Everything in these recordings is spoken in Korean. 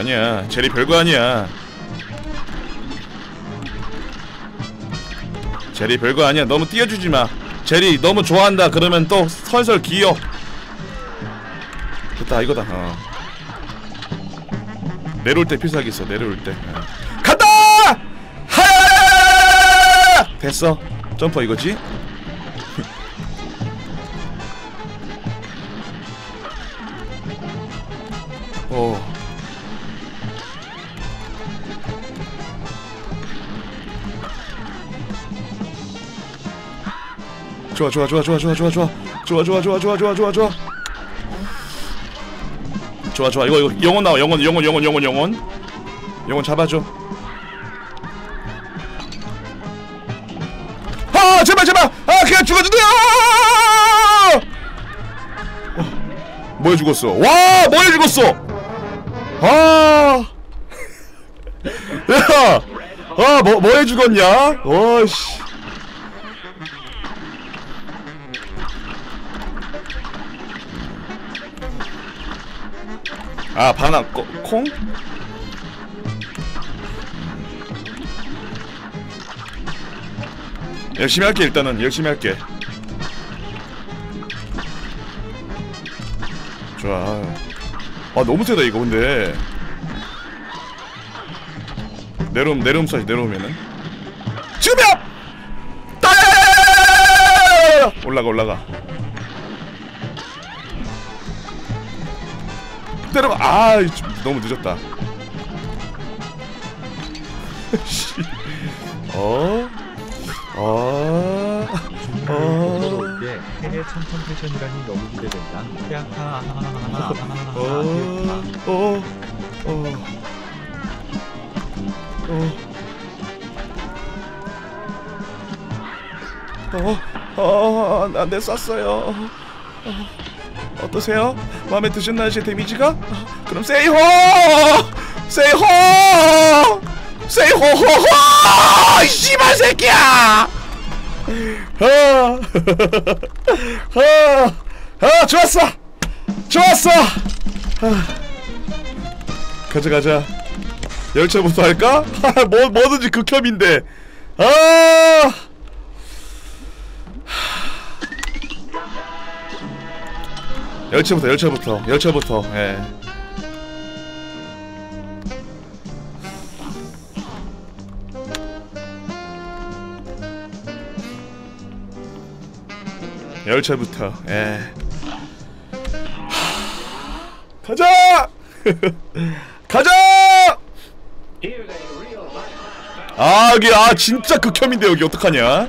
아니야, 제리 별거 아니야. 제리 별거 아니야. 너무 띄워주지마. 제리 너무 좋아한다 그러면 또 설설 기어. 됐다 이거다. 내려올 때 필살기 있어. 내려올 때 간다! 하! 됐어. 점퍼 이거지? 좋아 좋아 좋아 좋아 좋아 좋아 좋아 좋아 좋아 좋아 좋아 좋아 좋아 좋아 좋아 좋아. 이거 영혼 나와. 영혼 잡아줘. 아 제발 그냥 죽어주세요. 뭐에 죽었어? 와 뭐에 죽었어? 야 뭐에 죽었냐? 와씨. 아 바나 콩? 열심히 할게. 일단은 열심히 할게. 좋아. 아 너무 세다 이거. 근데 내려오면 쏴야지. 내려오면은 지금이야! 올라가 때려가. 아 너무 늦었다. 해외 청청 패션이라니 너무 기대된다. 네 쐈어요. 어떠세요? 마음에 드셨나요 제 데미지가? 그럼 세이호! 이 씨발 새끼야! 좋았어. 가자. 열차부터 할까? 뭐든지 극혐인데. 열차부터. 예. 열차부터. 예. 가자! 여기 진짜 극혐인데 여기 어떡하냐?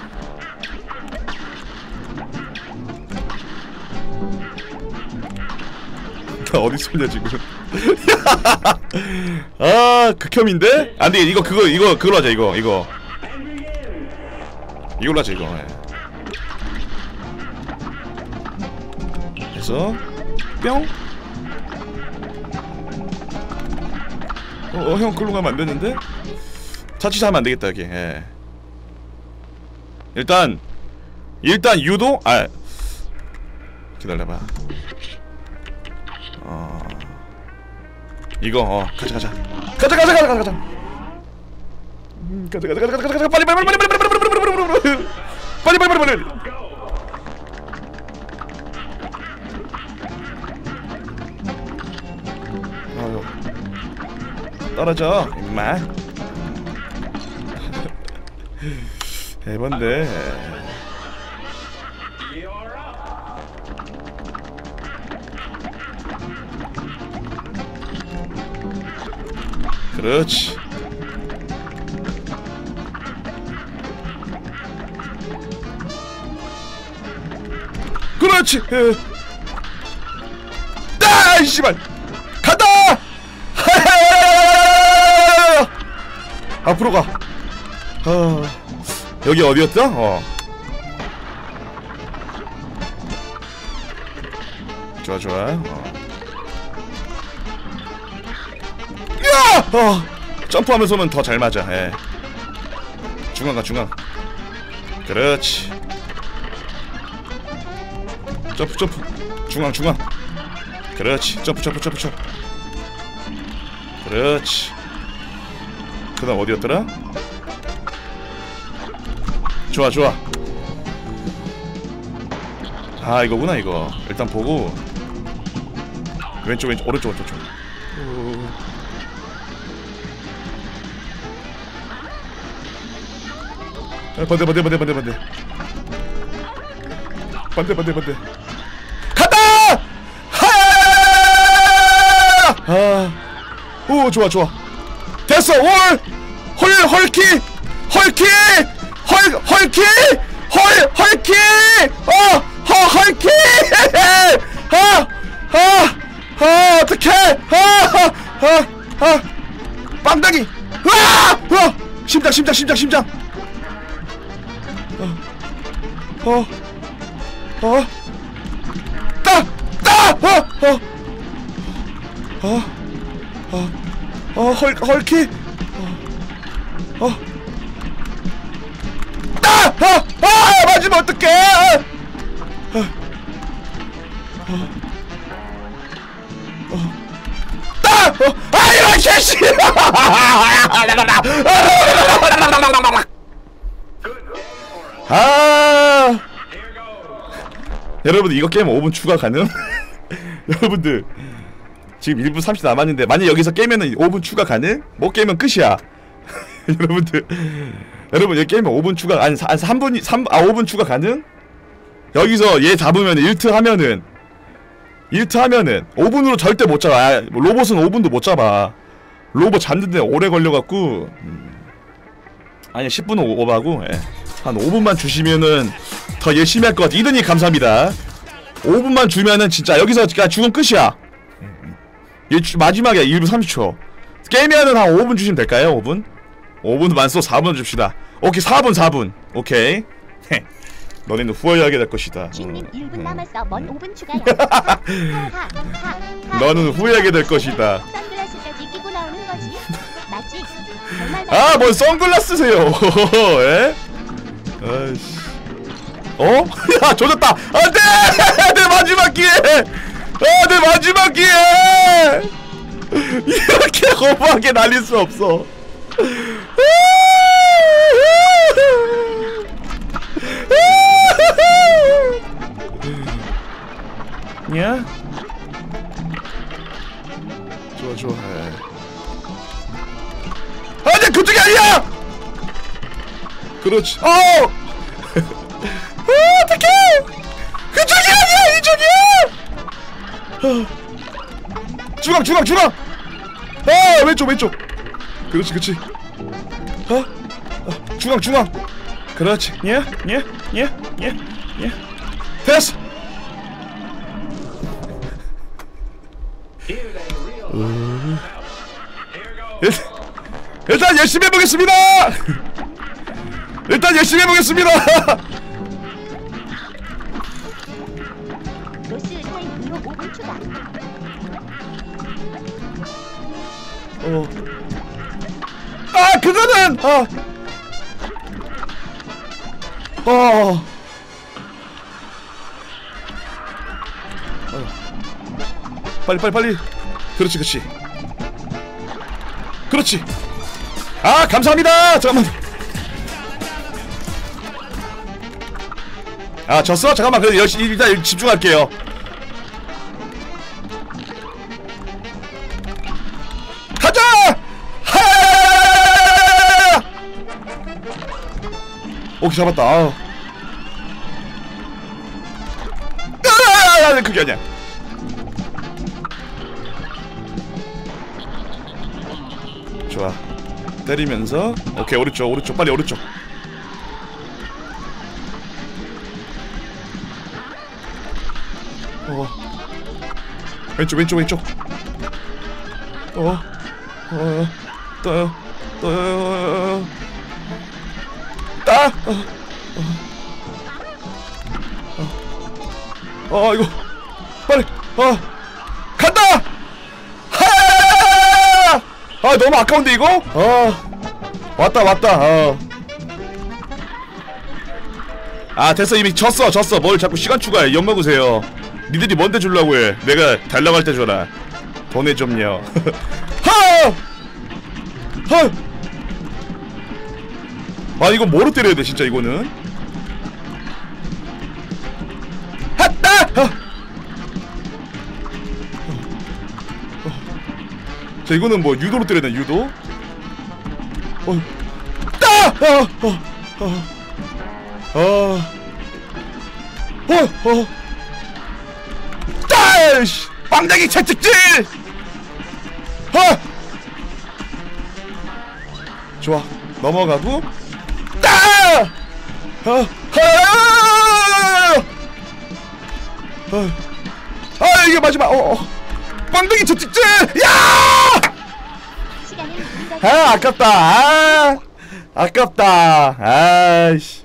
어디 쏘냐 지금? 극혐인데? 안 돼. 그걸로 하자. 이걸로 하자. 이거. 해서 뿅. 형 글로 가면 안 되는데? 자칫하면 안 되겠다 여기. 예. 일단 유도. 기다려봐. 이거 가자. 가자. 빨리. 떨어져 임마. 해본데. 그렇지. 이 씨발 간다. 앞으로 가. 여기 어디였죠? 좋아. 점프하면서는 더 잘 맞아. 예. 중간. 그렇지. 점프. 중간. 그렇지. 점프. 그렇지. 그 다음 어디였더라? 좋아 좋아. 아 이거구나 이거. 일단 보고 왼쪽 왼쪽 오른쪽 오른쪽. 반대 반대 반대 반대 반대 반대 반대 반대 간다! 하! 오 좋아 좋아 됐어. 헐키 헐키 헐키 헐키 헐키 어떡해 빵당이 심장 헐키 맞으면 어떡해. 이런 개씨. 여러분들 이거 깨면 5분 추가 가능? 여러분들 지금 1분 30 남았는데 만약 여기서 깨면은 5분 추가 가능? 못 깨면 끝이야. 여러분들 여러분 여기 깨면 5분 추가 아니 5분 추가 가능? 여기서 얘 잡으면 1트 하면은 5분으로 절대 못 잡아. 로봇은 5분도 못 잡아. 로봇 잡는데 오래 걸려갖고 아니 10분은 오버하고 한 5분만 주시면은 더 열심히 할 것 같아. 이든이 감사합니다. 5분만 주면은 진짜 여기서 죽으면 끝이야. 마지막에 1분 30초 게임하는 한 5분 주시면 될까요? 5분? 5분도 많소. 4분 줍시다. 오케이 4분 오케이. 너네는 후회하게 될 것이다. 주인님 1분 남았어. 먼 5분 추가요. 너는 후회하게 될 것이다. 선글라스까지 끼고 나오는 거지. 맞지? 뭘 선글라스세요. 에? 아이씨. 야 조졌다. 안돼. 내 마지막 기회. 내 마지막 기회. 이렇게 거부하게 날릴 수 없어. 야? 좋아. 아니 그쪽이 아니야. 그렇지. 어떡해. 그쪽이 아니야 이쪽이야. 중앙. 왼쪽. 그렇지. 중앙. 그렇지. 예. 됐어. 일단 열심히 해보겠습니다. 로스 타임으로 5분 추가. 그거는 빨리. 그렇지. 감사합니다. 잠깐만. 졌어? 잠깐만. 그래도 열심히 일단 집중할게요. 가자! 오케이 잡았다. 그게 아니야. 좋아. 때리면서 오케이 오른쪽 빨리 오른쪽. 왼쪽. 떠요. 이거 빨리 간다. 너무 아까운데 이거? 왔다. 됐어. 이미 졌어. 뭘 자꾸 시간 추가해. 엿 먹으세요. 니들이 뭔데 주려고 해. 내가 달라고 할 때 줘라. 보내 좀요. 헐. 아 이거 뭐로 때려야 돼 진짜 이거는. 핫다. 자 이거는 뭐 유도로 때려야 돼 유도. 따. 따이씨 빵댕이 채찍질. 좋아 넘어가고 따. 이게 마지막. 빵댕이 채찍질. 야. 시간은 아깝다. 아깝다. 아이씨.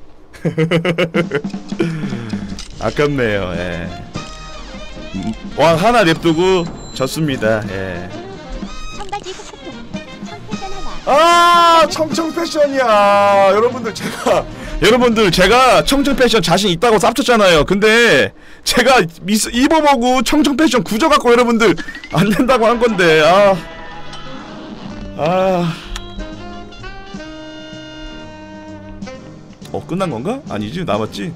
아깝네요. 예. 왕 하나 냅두고 졌습니다. 예. 청바지 후크통 청패션 하나. 청청 패션이야. 여러분들 제가 청청 패션 자신 있다고 쌉쳤잖아요. 근데 제가 입어보고 청청 패션 굳어갖고 여러분들 안 된다고 한 건데. 끝난 건가? 아니지, 남았지?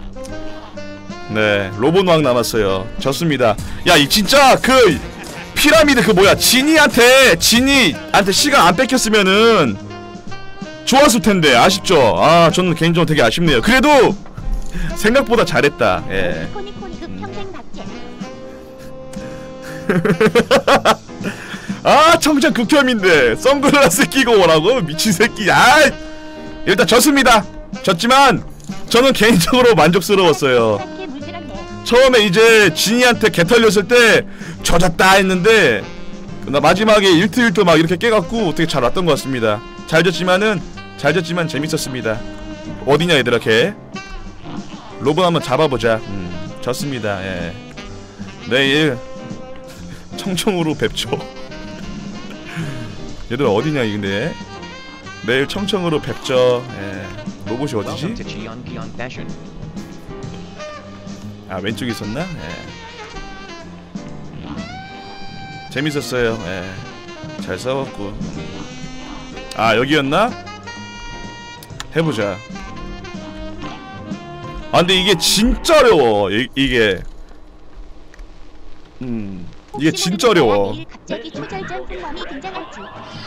네, 로봇왕 남았어요. 졌습니다. 야, 이 진짜 그 피라미드 그 뭐야, 지니한테 시간 안 뺏겼으면은 좋았을 텐데 아쉽죠. 저는 개인적으로 되게 아쉽네요. 그래도 생각보다 잘했다. 예. 코니코니급 평생 박제. 청장 극혐인데 선글라스 끼고 오라고? 미친 새끼. 일단 졌습니다. 졌지만 저는 개인적으로 만족스러웠어요. 처음에 이제 지니한테 개 털렸을 때 져졌다 했는데 나 마지막에 1트1트 막 이렇게 깨갖고 되게 잘 왔던 것 같습니다. 잘 졌지만 재밌었습니다. 어디냐 얘들아 개. 로봇 한번 잡아보자. 졌습니다. 예. 내일 청청으로 뵙죠. 얘들아 어디냐 근데. 내일 청청으로 뵙죠. 예. 로봇이 어디지? 왼쪽에 있었나? 예. 재밌었어요. 예. 잘 싸웠고. 여기였나? 해보자. 근데 이게 진짜 어려워. 이게 진짜 어려워. 갑자기 초절전 풍광이 등장할지.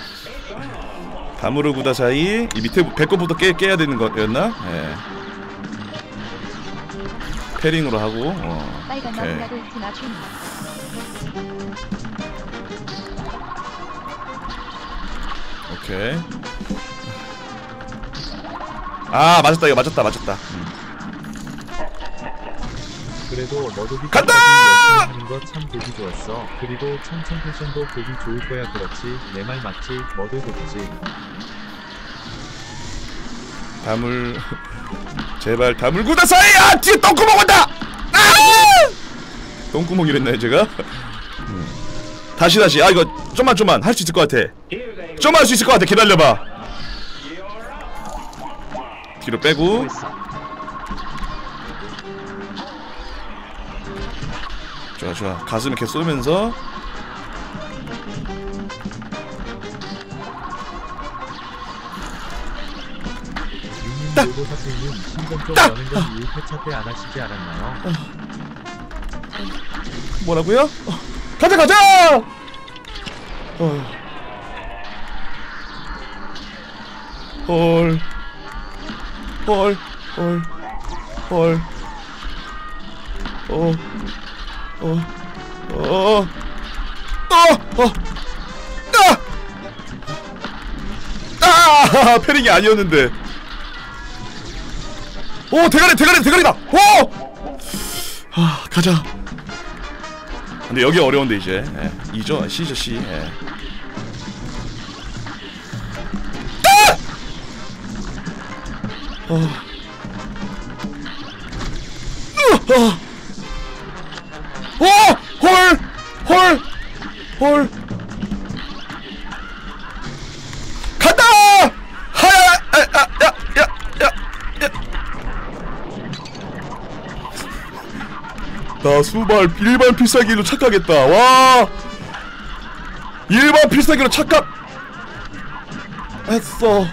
다무르 구다사이 이 밑에 배꼽부터 깨야 되는 거였나? 예. 패링으로 하고. 빨간 나무라도 있구나. 오케이. 맞았다. 이거 맞았다. 그래도 너도 간다! 하는 거 참 보기 좋았어. 그리고 청청 패션도 보기 좋을 거야. 그렇지. 내 말 맞지? 너도 그렇지. 다물 제발 다물 구다사이. 뒤에 똥구멍 온다. 똥구멍이랬나요 제가? 다시 이거 좀만 할 수 있을 것 같아. 좀 할 수 있을 것 같아. 기다려봐. 뒤로 빼고. 좋아. 가슴에 이렇게 쏘면서. 유님 사수님 신전적 여는 건 이후 회차 때 안 하시지 않았나요? 뭐라고요? 가자! 헐. 패링이 아니었는데. 대가리다. 가자. 근데 여기 어려운데 이제. E죠? C죠, C. 헐. 간다! 나 수발 일반 필살기로 착각했다. 와! 일반 필살기로 착각! 했어.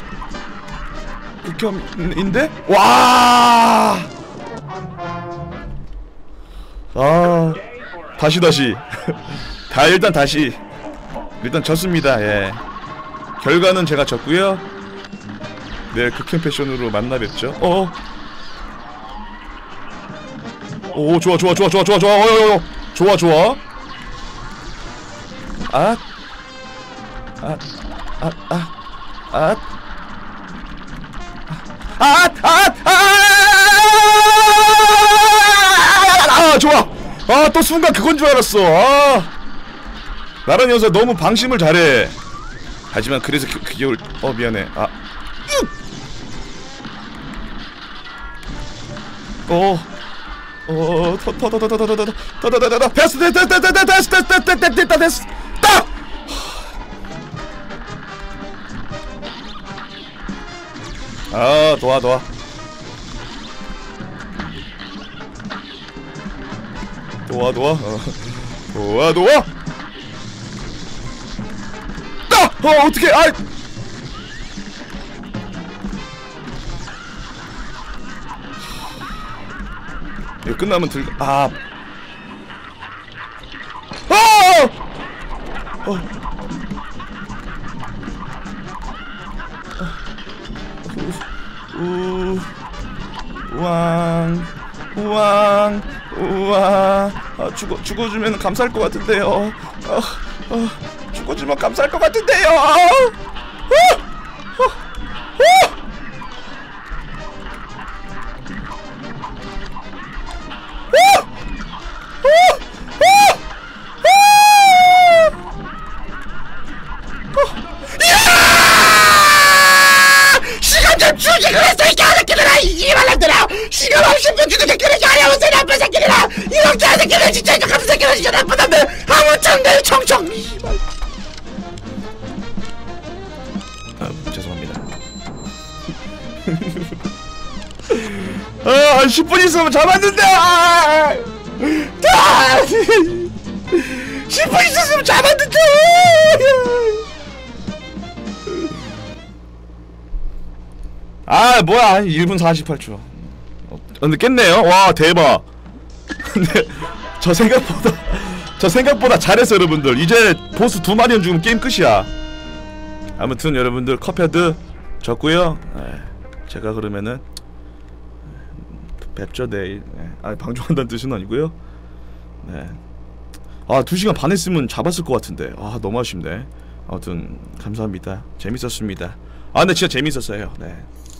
극혐인데? 와! 아, 다시 다 일단 다시 일단 졌습니다. 예, 결과는 제가 졌고요. 내일 극혐 패션으로 만나 뵙죠. 오, 좋아. 좋아. 좋아. 또 순간 그건 줄 알았어. 나란 녀석 너무 방심을 잘해. 하지만 그래서 기억을 미안해. 됐어. 도와. 어떡해. 이거 끝나면 우와. 죽어주면 감사할 것 같은데요. 죽어주면 감사할 것 같은데요. 시간 좀 주지 그랬어 이 개새끼들아. 이 말랑들아. 시간 없이 주는 새끼들 야려운새 나쁜 새끼들아. 이런 개새끼들 진짜 이거 같은 새끼들 진짜 나쁘단데. 아무튼 청청. 죄송합니다. 10분 있으면 잡았는데. 10분 있었으면 잡았는데. 뭐야. 1분 48초. 근데 깼네요. 와, 대박. 근데 저 생각보다 잘했어 여러분들. 이제 보스 2마리는 죽으면 게임 끝이야. 아무튼 여러분들 컵헤드 졌고요. 제가 그러면은 뵙죠 내일. 방종한다는 뜻은 아니고요. 2시간 반 했으면 잡았을 것 같은데. 너무 아쉽네. 아무튼 감사합니다. 재밌었습니다. 근데 진짜 재밌었어요. 네.